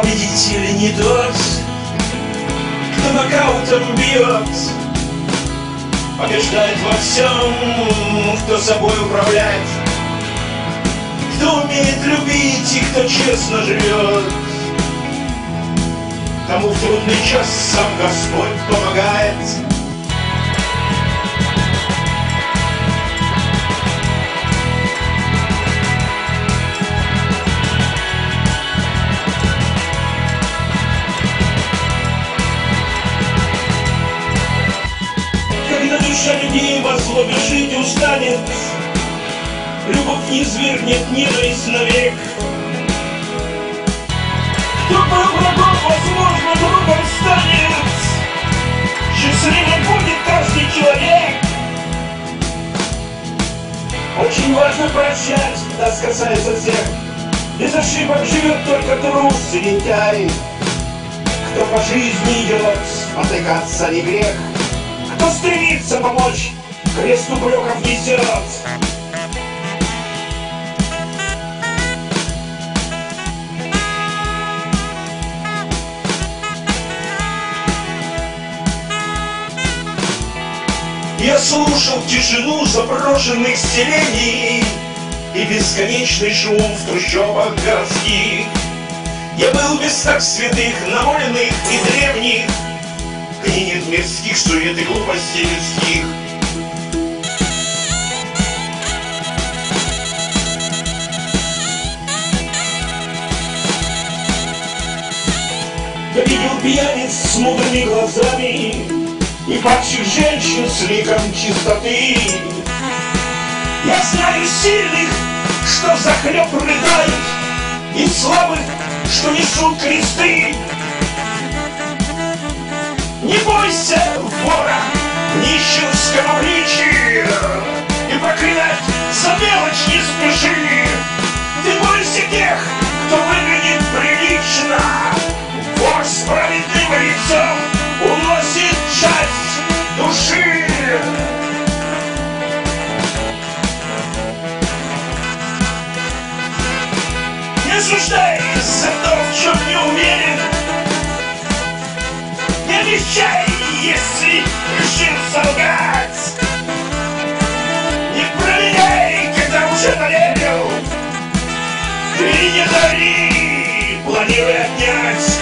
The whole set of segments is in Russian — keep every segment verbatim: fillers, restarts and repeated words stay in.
Победитель не тот, кто нокаутом бьет, побеждает во всем, кто собой управляет, кто умеет любить и кто честно живет. Тому в трудный час сам Господь помогает. Когда душа людей во злобе жить устанет, любовь не свергнет ненависть навек. Кто был врагом, возможно, другом станет. Счастливым будет каждый человек. Очень важно прощать, нас касается всех. Без ошибок живет только трус и лентяй. Кто по жизни идет, спотыкаться не грех. Кто стремится помочь, крест упреков несет. Я слушал тишину заброшенных селений и бесконечный шум в трущобах городских. Я был в местах святых, намоленных и древних, где нет мирских сует и глупостей людских. Я видел пьяниц с мудрыми глазами и падших женщин с ликом чистоты. Я знаю сильных, что захлеб рыдают, и слабых, что несут кресты. Не бойся вора, нищенского обличия, и проклинать за мелочь не спеши. Ты бойся тех, кто выглядит прилично. Вор справедливым лицом уносит часть души. Не осуждай за то, в чем не уверен. Не обещай, если решил солгать. Не проверяй, когда уже доверил. Ты не дари, планируй отнять.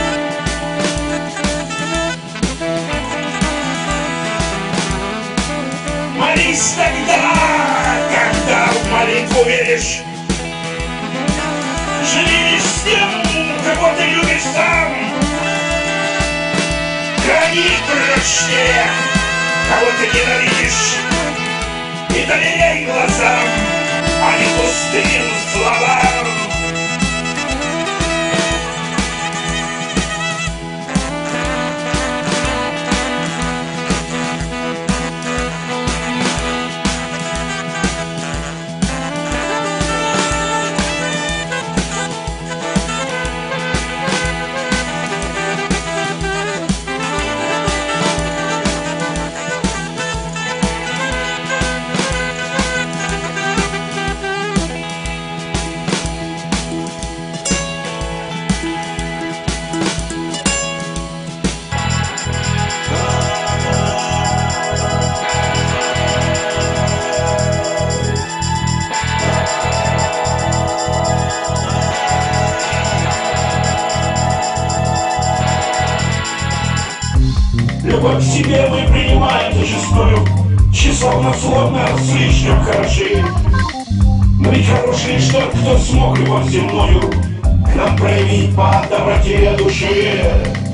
Молись тогда, когда в молитву веришь. Живи лишь с тем, кого ты любишь сам. Гони прочнее, кого ты ненавидишь. И доверяй глазам, а не пустым словам. Любовь к себе мы принимаем зачастую, тщеславно, словно слишком хороши. Но ведь хороший лишь тот, кто смог любовь земную к нам проявить по доброте души.